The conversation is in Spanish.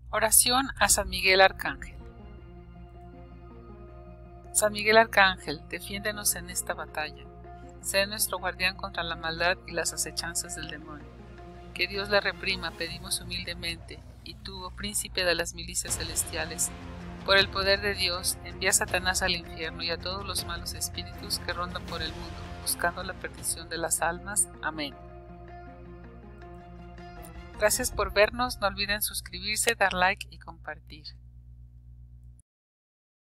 Oración a San Miguel Arcángel. San Miguel Arcángel, defiéndenos en esta batalla. Sé nuestro guardián contra la maldad y las acechanzas del demonio. Que Dios la reprima, pedimos humildemente, y tú, oh príncipe de las milicias celestiales, por el poder de Dios, envía a Satanás al infierno y a todos los malos espíritus que rondan por el mundo, buscando la perdición de las almas. Amén. Gracias por vernos, no olviden suscribirse, dar like y compartir.